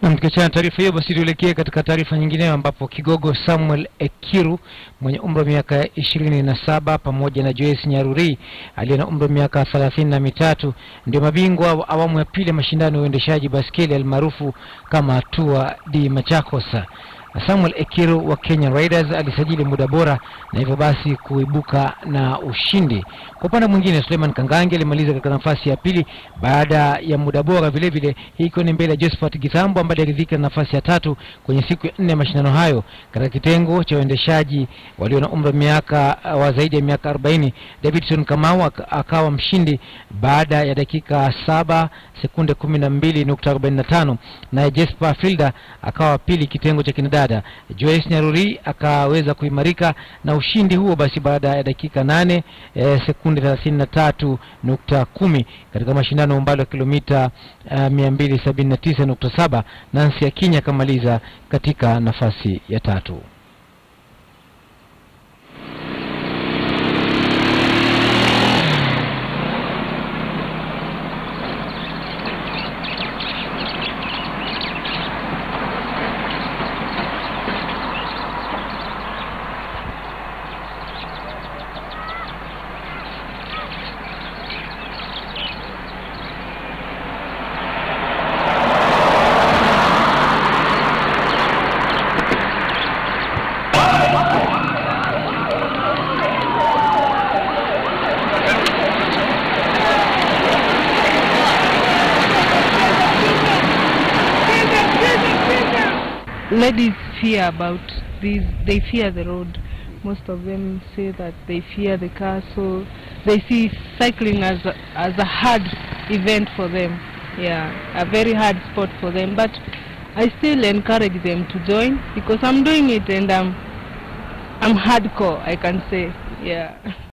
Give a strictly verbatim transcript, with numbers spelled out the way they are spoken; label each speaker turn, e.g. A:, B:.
A: Na mkiachana taarifa hiyo, basi tuelekee katika taarifa nyingine ambapo kigogo Samuel Ekiru mwenye umri wa miaka ishirini na saba pamoja na Joyce Nyaruri aliye na umri wa miaka thelathini na mitatu ndio mabingwa wa awamu ya pili ya mashindano ya uendeshaji baskeli almaarufu kama Tour de Machakos. Samuel Ekiru wa Kenya Riders alisajili muda bora na hivyo basi kuibuka na ushindi. Kwa upande mwingine, Suleiman Kangange alimaliza katika nafasi ya pili baada ya muda bora vile vile, hii ikiwa ni mbele ya Josephat Githambo ambaye aliridhika na nafasi ya tatu kwenye siku ya nne ya mashindano hayo. Katika kitengo cha uendeshaji walio na umri wa miaka wa zaidi ya miaka arobaini, Davidson Kamau akawa mshindi baada ya dakika saba sekunde kumi na mbili nukta arobaini na tano, na Jesper Fielder akawa pili kitengo cha kinadada. Joyce Nyaruri akaweza kuimarika na ushindi huo basi baada ya dakika nane e, sekunde thelathini na tatu nukta kumi katika mashindano umbali wa kilomita uh, mia mbili sabini na tisa nukta saba. Nancy Akinya kamaliza katika nafasi ya tatu.
B: Ladies fear about these, they fear the road. Most of them say that they fear the car, so they see cycling as a, as a hard event for them. Yeah, a very hard sport for them, but I still encourage them to join because I'm doing it and I'm, I'm hardcore, I can say. Yeah.